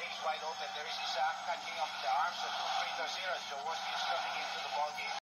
lanes wide open. There is Isaac catching up the arms of two Fritos here as Jaworski is coming into the ballgame.